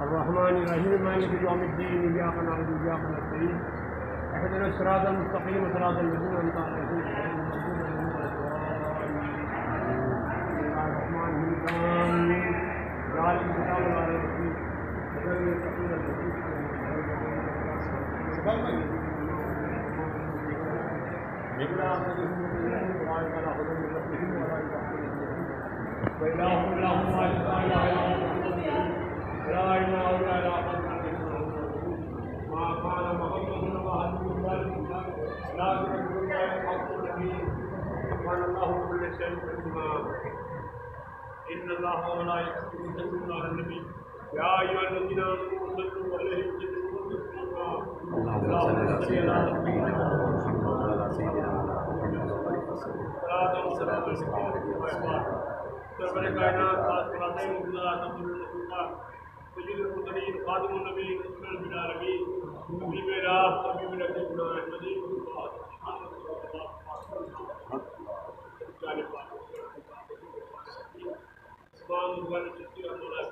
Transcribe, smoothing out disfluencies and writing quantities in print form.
الرحمن الرحيم مالك يوم الدين إياك نعبد وإياك نستعين اهدنا الصراط المستقيم صراط الذين أنعمت عليهم غير المغضوب عليهم ولا الضالين الرحمن الرحيم ذلك الكتاب لا ريب فيه هدى للمتقين الذين وإلهكم إله واحد لا إله إلا هو لا إله إلا هو ما كان محمد أبا أحد من لا رسول الله حق النبي كان الله كل شيء علما إن الله وملائكته يصلون على النبي يا أيها الذين آمنوا صلوا عليه وسلموا تسليما اللهم صل على سيدنا محمد وعلى سيدنا محمد صلاة وسلام على سرور कायनात आसमाने मुल्ला तमन्नुल खुल्ला सय्यदुल मुरसलीन खादिमुन नबी रसूलुल बिलालमीन नबी मेरा नबी मेरा गुनाह नबी जाने पाक इस्लाम वाले चिश्ती रहमतुल्लाह